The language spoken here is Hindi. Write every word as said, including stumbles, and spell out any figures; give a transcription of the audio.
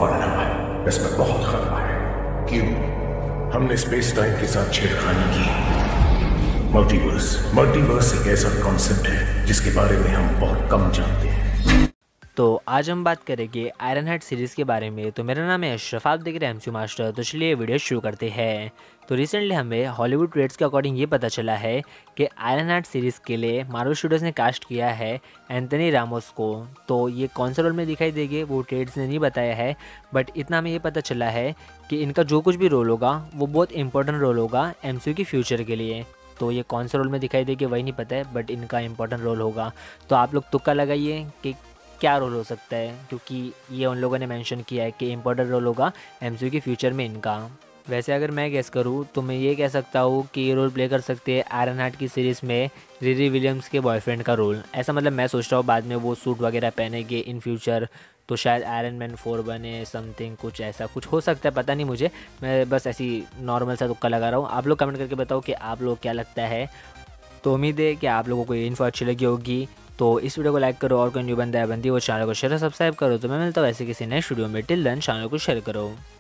बढ़ रहा है, इसमें बहुत खतरा है। क्यों? हमने स्पेस टाइम के साथ छेड़खानी की। मल्टीवर्स मल्टीवर्स एक ऐसा कॉन्सेप्ट है जिसके बारे में हम बहुत कम जानते हैं। तो आज हम बात करेंगे आयरन हार्ट सीरीज़ के बारे में। तो मेरा नाम है अशरफ, आप देख रहे हैं एमसीयू मास्टर। तो चलिए वीडियो शुरू करते हैं। तो रिसेंटली हमें हॉलीवुड रेट्स के अकॉर्डिंग ये पता चला है कि आयरन हार्ट सीरीज़ के लिए मार्वल स्टूडियोज ने कास्ट किया है एंथनी रामोस को। तो ये कौन सा रोल में दिखाई देंगे वो ट्रेड्स ने नहीं बताया है, बट इतना हमें ये पता चला है कि इनका जो कुछ भी रोल होगा वो बहुत इंपॉर्टेंट रोल होगा एमसीयू की फ्यूचर के लिए। तो ये कौन सा रोल में दिखाई देंगे वही नहीं पता है, बट इनका इंपॉर्टेंट रोल होगा। तो आप लोग तुक्का लगाइए कि क्या रोल हो सकता है, क्योंकि ये उन लोगों ने मेंशन किया है कि इम्पोर्टेंट रोल होगा एमसीयू की फ्यूचर में इनका। वैसे अगर मैं गेस करूँ तो मैं ये कह सकता हूँ कि ये रोल प्ले कर सकते हैं आयरन हार्ट की सीरीज़ में रिरी विलियम्स के बॉयफ्रेंड का रोल। ऐसा मतलब मैं सोच रहा हूँ बाद में वो सूट वगैरह पहनेंगे इन फ्यूचर, तो शायद आयरन मैन फोर बने, समथिंग कुछ ऐसा कुछ हो सकता है, पता नहीं मुझे। मैं बस ऐसी नॉर्मल सा तुक्का लगा रहा हूँ। आप लोग कमेंट करके बताओ कि आप लोग क्या लगता है। तो उम्मीद है कि आप लोगों को ये इन्फो अच्छी लगी होगी। तो इस वीडियो को लाइक करो और कोई न्यू बंदा है बंदी वो चैनल को शेयर सब्सक्राइब करो। तो मैं मिलता हूँ ऐसे किसी नेक्स्ट वीडियो में। टिल देन चैनल को शेयर करो।